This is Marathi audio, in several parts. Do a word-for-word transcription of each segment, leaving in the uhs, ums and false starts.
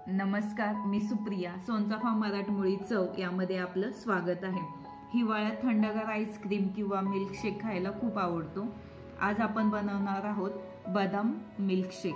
नमस्कार, मी सुप्रिया. सोनचाफा मराठमोळी चव यामध्ये आपलं स्वागत आहे. हिवाळ्यात थंडगार आईस्क्रीम किंवा मिल्कशेक खायला खूप आवडतो. आज आपण बनवणार आहोत बदाम मिल्कशेक.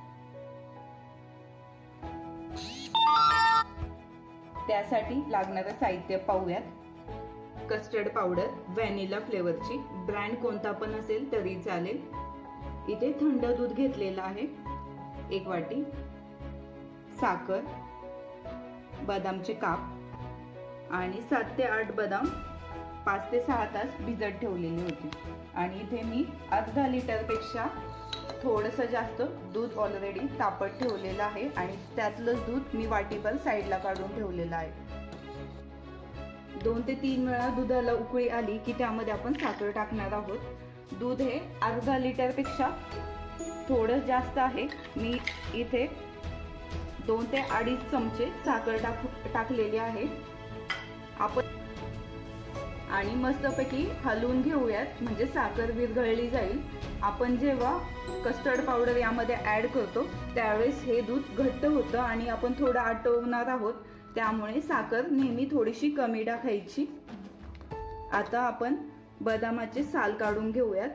त्यासाठी लागणारं साहित्य पाहूयात. कस्टर्ड पावडर व्हॅनिला फ्लेवरची, ब्रँड कोणता पण असेल तरी चालेल. इथे थंड दूध घेतलेलं आहे एक वाटी, साखर, बदामचे काप आणि सात ते आठ बदाम पाच ते सहा तास भिजत ठेवलेली होती. आणि इथे मी अर्धा लिटर पेक्षा थोडंसं जास्त दूध ऑलरेडी तापत ठेवलेलं आहे आणि त्यातलं दूध मी वाटीभर साईडला काढून ठेवलेलं आहे. दोन ते तीन वेळा दुधाला उकळी आली की त्यामध्ये आपण साखर टाकणार आहोत. दूध हे अर्धा लिटर पेक्षा थोडं जास्त आहे. मी इथे दोन ते अडीच चमचे साखर टाक टाकलेली आहे आपण. आणि मस्तपैकी हलवून घेऊयात म्हणजे साखर विरघळली जाईल. आपण जेव्हा कस्टर्ड पावडर यामध्ये ऍड करतो त्यावेळेस हे दूध घट्ट होतं आणि आपण थोडं आटवणार आहोत, त्यामुळे साखर नेहमी थोडीशी कमी टाकायची. आता आपण बदामाचे साल काढून घेऊयात.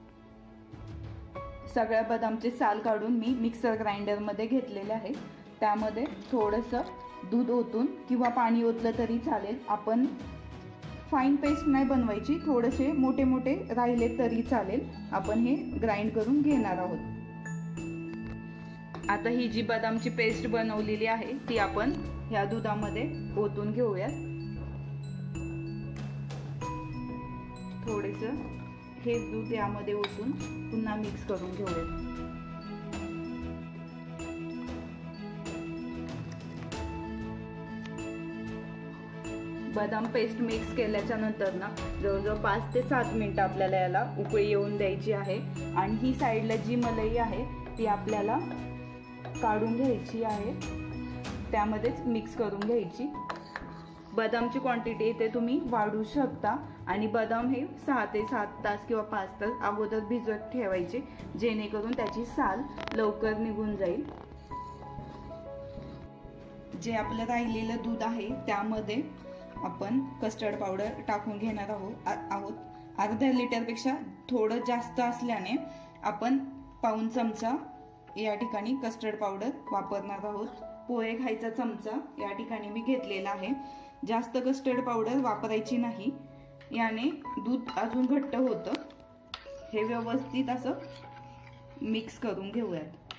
सगळ्या बदामचे साल काढून मी मिक्सर ग्राइंडर मध्ये घेतलेले आहे. त्यामध्ये थोडंसं दूध ओतून किंवा पाणी ओतलं तरी चालेल. आपण फाईन पेस्ट नाही बनवायची, थोडेसे मोठे मोठे राहिले तरी चालेल. आपण हे ग्राइंड करून घेणार आहोत. आता ही जी बदामची पेस्ट बनवलेली आहे ती आपण ह्या दुधामध्ये ओतून घेऊयात. थोडेसं हे दूध यामध्ये ओतून पुन्हा मिक्स करून घेऊयात. बदाम पेस्ट मिक्स केल्याच्या नंतर ना जवळजवळ पाच ते सात मिनिटं आपल्याला याला उकळी येऊन द्यायची आहे. आणि ही साईडला जी मलाई आहे ती आपल्याला काढून घ्यायची आहे, त्यामध्येच मिक्स करून घ्यायची. बदामची क्वांटिटी इथे तुम्ही वाढवू शकता. आणि बदाम हे सहा ते सात तास किंवा पाच तास अगोदर भिजत ठेवायचे, जेणेकरून त्याची साल लवकर निघून जाईल. जे आपलं राहिलेलं दूध आहे त्यामध्ये आपण कस्टर्ड पावडर टाकून घेणार आहोत आहोत अर्धा लिटर पेक्षा थोडं जास्त असल्याने आपण पाऊण चमचा या ठिकाणी कस्टर्ड पावडर वापरणार आहोत. पोहे खायचा चमचा या ठिकाणी मी घेतलेला आहे. जास्त कस्टर्ड पावडर वापरायची नाही, याने दूध अजून घट्ट होतं. हे व्यवस्थित असं मिक्स करून घेऊयात.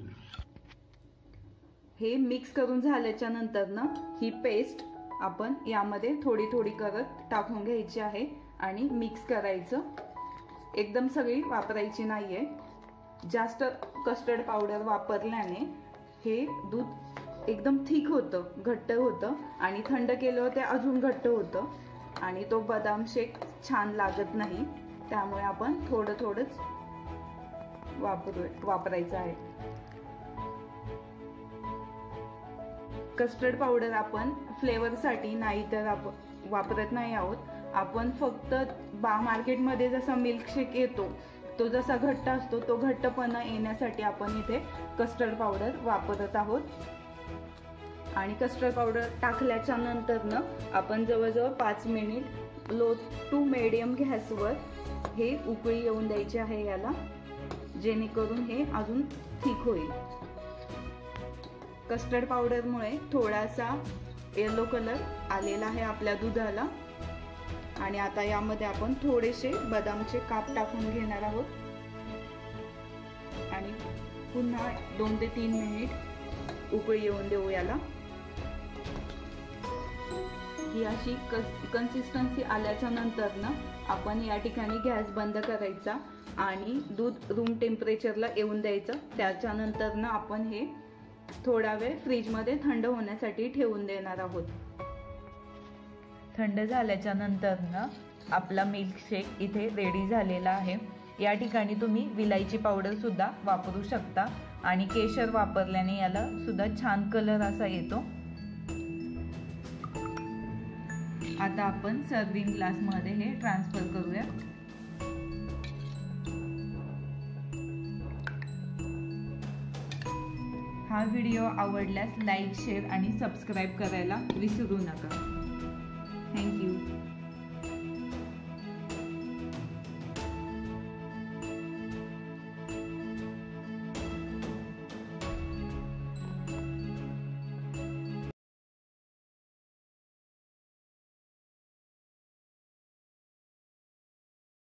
हे मिक्स करून झाल्याच्या नंतर ना ही पेस्ट आपण यामध्ये थोडी थोडी करत टाकून घ्यायची आहे आणि मिक्स करायचं. एकदम सगळी वापरायची नाहीये. जास्त कस्टर्ड पावडर वापरल्याने हे दूध एकदम थिक होतं, घट्ट होतं आणि थंड केलं ते अजून घट्ट होतं आणि तो बदाम शेक छान लागत नाही. त्यामुळे आपण थोडं थोडंच वापरू वापरायचं आहे. कस्टर्ड पावडर आपण फ्लेवरसाठी नाही तर आपण वापरत नाही आहोत. आपण फक्त बा मार्केटमध्ये जसा मिल्कशेक येतो तो जसा घट्ट असतो तो घट्टपणा येण्यासाठी आपण इथे कस्टर्ड पावडर वापरत आहोत. आणि कस्टर्ड पावडर टाकल्याच्या नंतर ना आपण जवळजवळ पाच मिनिट लो टू मीडियम गॅसवर हे उकळी येऊन द्यायची आहे याला, जेणेकरून हे अजून थिक होईल. कस्टर्ड पावडरमुळे थोडासा येलो कलर आलेला आहे आपल्या दुधाला. आणि आता यामध्ये आपण थोडेसे बदामचे काप टाकून घेणार आहोत आणि पुन्हा दोन ते तीन मिनिट उकळी येऊन देऊ याला. ही अशी कन्सिस्टन्सी आल्याच्या नंतर ना आपण या ठिकाणी गॅस बंद करायचा आणि दूध रूम टेम्परेचरला येऊन द्यायचं. त्याच्यानंतर ना आपण हे थोडा वेळ फ्रीजमध्ये थंड होण्यासाठी ठेवून देणार आहोत. थंड झाल्याच्या नंतर ना आपला मिल्कशेक इथे रेडी झालेला आहे. या ठिकाणी तुम्ही विलायची पावडर सुद्धा वापरू शकता आणि केशर वापरल्याने याला सुद्धा छान कलर असा येतो. आता आपण सर्विंग ग्लास मध्ये हे ट्रान्सफर करूया. हा व्हिडिओ आवडल्यास लाईक शेअर आणि सबस्क्राईब करायला विसरू नका. थँक्यू.